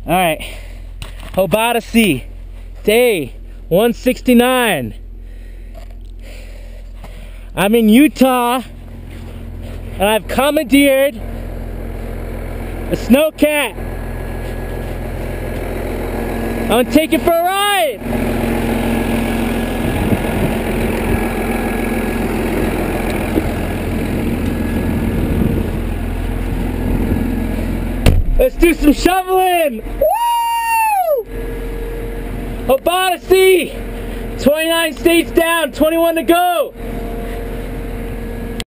All right, Hope Odyssey, day 169. I'm in Utah, and I've commandeered a Snowcat. I'm gonna take it for a ride. Let's do some shoveling. Woo! Hope Odyssey, 29 states down, 21 to go.